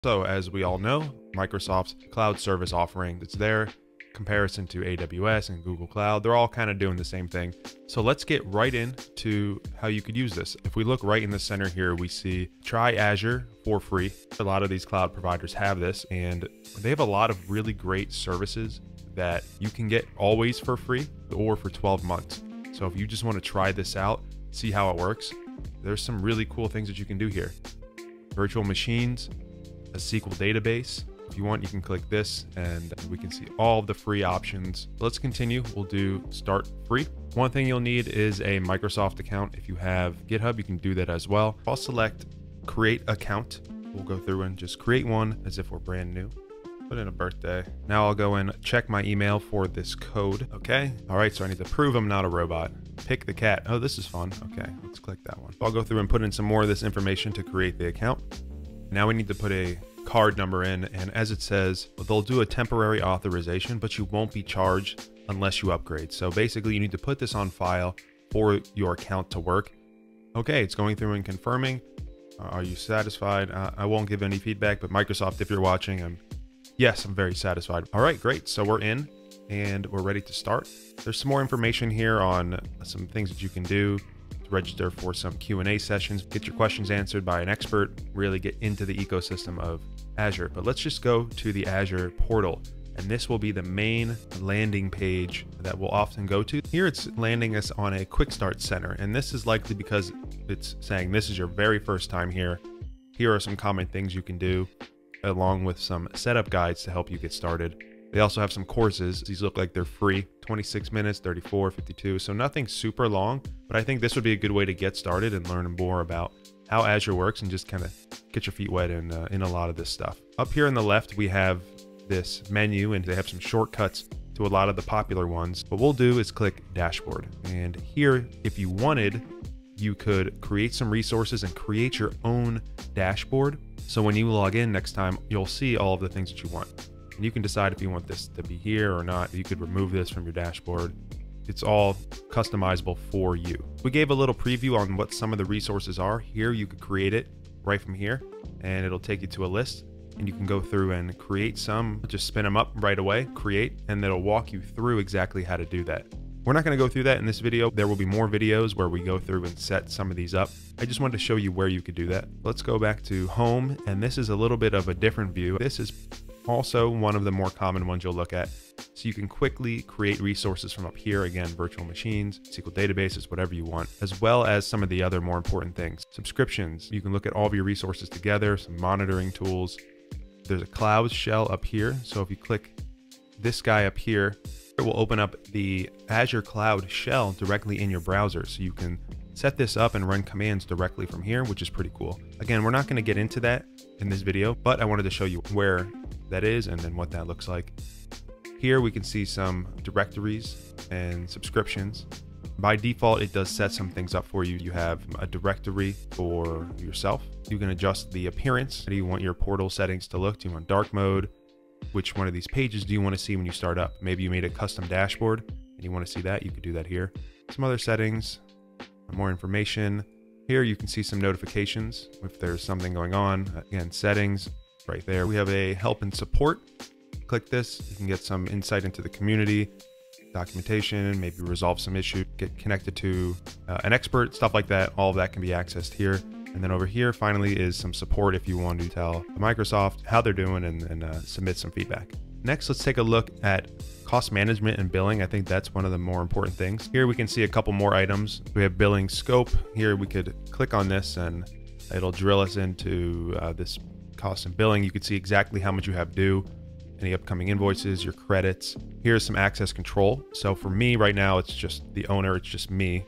So as we all know, Microsoft's cloud service offering that's there, comparison to AWS and Google Cloud, they're all kind of doing the same thing. So let's get right into how you could use this. If we look right in the center here, we see try Azure for free. A lot of these cloud providers have this, and they have a lot of really great services that you can get always for free or for 12 months. So if you just want to try this out, see how it works, there's some really cool things that you can do here. Virtual machines, a SQL database. If you want, you can click this and we can see all of the free options. Let's continue. We'll do start free. One thing you'll need is a Microsoft account. If you have GitHub, you can do that as well. I'll select create account. We'll go through and just create one as if we're brand new. Put in a birthday. Now I'll go and check my email for this code. Okay. All right. So I need to prove I'm not a robot. Pick the cat. Oh, this is fun. Okay. Let's click that one. I'll go through and put in some more of this information to create the account. Now we need to put a card number in, and as it says, they'll do a temporary authorization, but you won't be charged unless you upgrade. So basically you need to put this on file for your account to work. Okay, it's going through and confirming. Are you satisfied? I won't give any feedback, but Microsoft, if you're watching, yes, I'm very satisfied. All right, great. So we're in and we're ready to start. There's some more information here on some things that you can do. Register for some Q&A sessions, get your questions answered by an expert, really get into the ecosystem of Azure. But let's just go to the Azure portal, and this will be the main landing page that we'll often go to. Here it's landing us on a quick start center, and this is likely because it's saying this is your very first time here. Here are some common things you can do, along with some setup guides to help you get started. They also have some courses. These look like they're free, 26 minutes, 34, 52. So nothing super long, but I think this would be a good way to get started and learn more about how Azure works and just kind of get your feet wet in a lot of this stuff. Up here on the left, we have this menu, and they have some shortcuts to a lot of the popular ones. What we'll do is click dashboard. And here, if you wanted, you could create some resources and create your own dashboard. So when you log in next time, you'll see all of the things that you want. You can decide if you want this to be here or not. You could remove this from your dashboard. It's all customizable for you. We gave a little preview on what some of the resources are. Here you could create it right from here, and it'll take you to a list, and you can go through and create some. Just spin them up right away, create, and it'll walk you through exactly how to do that. We're not going to go through that in this video. There will be more videos where we go through and set some of these up. I just wanted to show you where you could do that. Let's go back to home, and this is a little bit of a different view. This is also one of the more common ones you'll look at. So you can quickly create resources from up here. Again, virtual machines, SQL databases, whatever you want, as well as some of the other more important things. Subscriptions, you can look at all of your resources together, some monitoring tools. There's a cloud shell up here. So if you click this guy up here, it will open up the Azure Cloud shell directly in your browser. So you can set this up and run commands directly from here, which is pretty cool. Again, we're not going to get into that in this video, but I wanted to show you where that is and then what that looks like. Here we can see some directories and subscriptions. By default, it does set some things up for you. You have a directory for yourself. You can adjust the appearance. How do you want your portal settings to look? Do you want dark mode? Which one of these pages do you want to see when you start up? Maybe you made a custom dashboard and you want to see that. You could do that here. Some other settings, more information. Here you can see some notifications if there's something going on. Again, settings right there. We have a help and support. Click this. You can get some insight into the community, documentation, maybe resolve some issue, get connected to an expert, stuff like that. All of that can be accessed here. And then over here, finally, is some support if you want to tell Microsoft how they're doing and submit some feedback. Next, let's take a look at cost management and billing. I think that's one of the more important things. Here we can see a couple more items. We have billing scope. Here we could click on this and it'll drill us into this cost and billing. You can see exactly how much you have due, any upcoming invoices, your credits. Here's some access control. So for me right now, it's just the owner, it's just me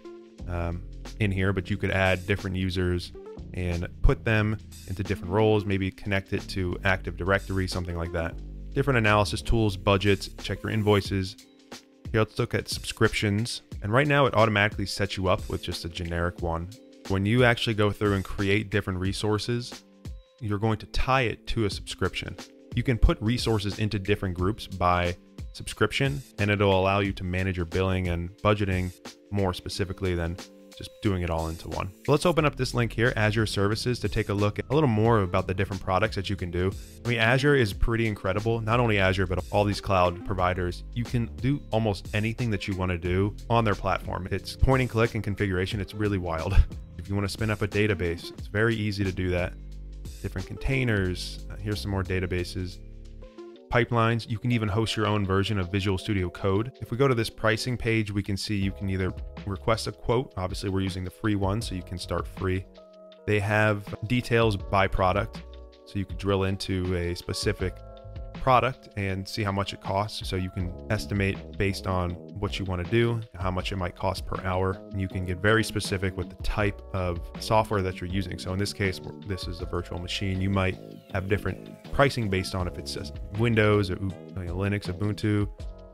in here, but you could add different users and put them into different roles, maybe connect it to Active Directory, something like that. Different analysis tools, budgets, check your invoices. Here, let's look at subscriptions. And right now it automatically sets you up with just a generic one. When you actually go through and create different resources, you're going to tie it to a subscription. You can put resources into different groups by subscription, and it'll allow you to manage your billing and budgeting more specifically than just doing it all into one. So let's open up this link here, Azure Services, to take a look at a little more about the different products that you can do. I mean, Azure is pretty incredible. Not only Azure, but all these cloud providers. You can do almost anything that you want to do on their platform. It's point and click and configuration. It's really wild. If you want to spin up a database, it's very easy to do that. Different containers. Here's some more databases. Pipelines. You can even host your own version of Visual Studio Code. If we go to this pricing page, we can see you can either request a quote. Obviously, we're using the free one, so you can start free. They have details by product, so you can drill into a specific product and see how much it costs. So you can estimate based on what you want to do, how much it might cost per hour. And you can get very specific with the type of software that you're using. So in this case, this is a virtual machine. You might have different pricing based on if it's Windows or Linux, Ubuntu.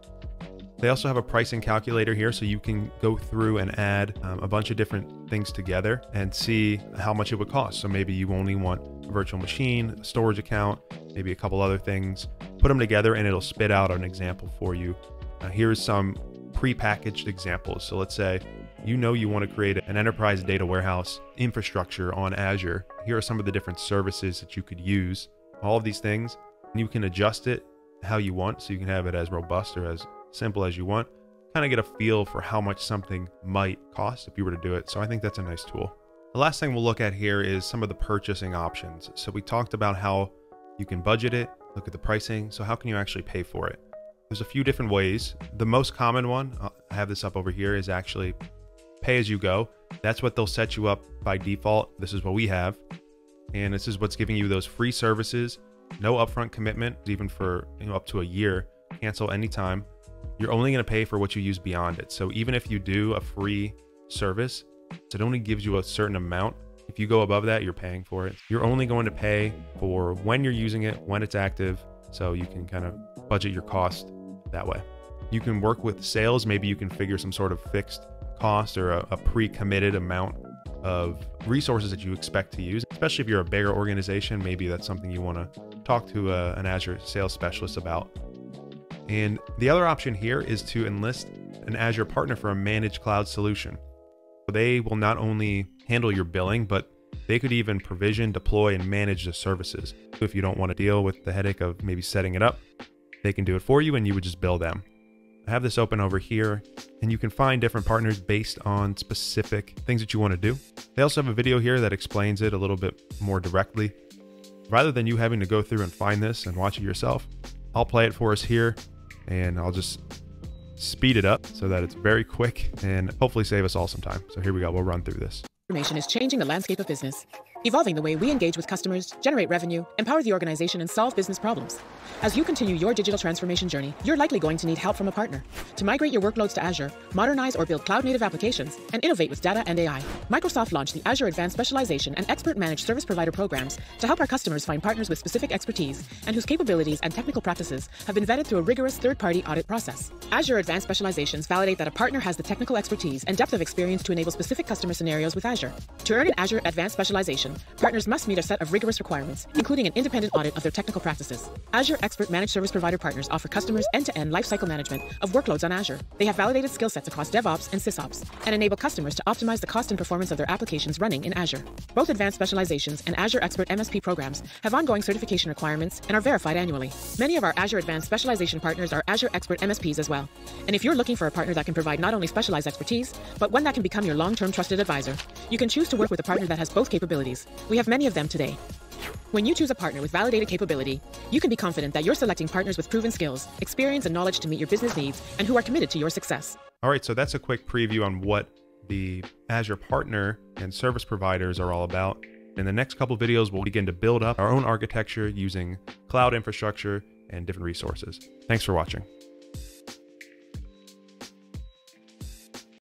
They also have a pricing calculator here, so you can go through and add a bunch of different things together and see how much it would cost. So maybe you only want a virtual machine, a storage account, maybe a couple other things. Put them together and it'll spit out an example for you. Here's some pre-packaged examples. So let's say you want to create an enterprise data warehouse infrastructure on Azure. Here are some of the different services that you could use. All of these things, and you can adjust it how you want, so you can have it as robust or as simple as you want. Kind of get a feel for how much something might cost if you were to do it. So I think that's a nice tool. The last thing we'll look at here is some of the purchasing options. So we talked about how you can budget it, look at the pricing. So how can you actually pay for it? There's a few different ways. The most common one, I have this up over here, is actually pay as you go. That's what they'll set you up by default. This is what we have. And this is what's giving you those free services, no upfront commitment, even for up to a year, cancel anytime. You're only going to pay for what you use beyond it. So even if you do a free service, it only gives you a certain amount. If you go above that, you're paying for it. You're only going to pay for when you're using it, when it's active. So you can kind of budget your cost that way. You can work with sales. Maybe you can figure some sort of fixed cost or a pre-committed amount of resources that you expect to use, especially if you're a bigger organization. Maybe that's something you want to talk to an Azure sales specialist about. And the other option here is to enlist an Azure partner for a managed cloud solution. They will not only handle your billing, but they could even provision, deploy, and manage the services. So if you don't want to deal with the headache of maybe setting it up, they can do it for you and you would just bill them. I have this open over here, and you can find different partners based on specific things that you want to do. They also have a video here that explains it a little bit more directly. Rather than you having to go through and find this and watch it yourself, I'll play it for us here, and I'll just speed it up so that it's very quick and hopefully save us all some time. So here we go. We'll run through this. Information is changing the landscape of business, evolving the way we engage with customers, generate revenue, empower the organization, and solve business problems. As you continue your digital transformation journey, you're likely going to need help from a partner to migrate your workloads to Azure, modernize or build cloud-native applications, and innovate with data and AI. Microsoft launched the Azure Advanced Specialization and Expert Managed Service Provider programs to help our customers find partners with specific expertise and whose capabilities and technical practices have been vetted through a rigorous third-party audit process. Azure Advanced Specializations validate that a partner has the technical expertise and depth of experience to enable specific customer scenarios with Azure. To earn an Azure Advanced Specialization, partners must meet a set of rigorous requirements, including an independent audit of their technical practices. Azure Expert Managed Service Provider partners offer customers end-to-end lifecycle management of workloads on Azure. They have validated skill sets across DevOps and SysOps and enable customers to optimize the cost and performance of their applications running in Azure. Both Advanced Specializations and Azure Expert MSP programs have ongoing certification requirements and are verified annually. Many of our Azure Advanced Specialization partners are Azure Expert MSPs as well. And if you're looking for a partner that can provide not only specialized expertise, but one that can become your long-term trusted advisor, you can choose to work with a partner that has both capabilities. We have many of them today. When you choose a partner with validated capability, you can be confident that you're selecting partners with proven skills, experience, and knowledge to meet your business needs and who are committed to your success. All right, so that's a quick preview on what the Azure partner and service providers are all about. In the next couple of videos, we'll begin to build up our own architecture using cloud infrastructure and different resources. Thanks for watching.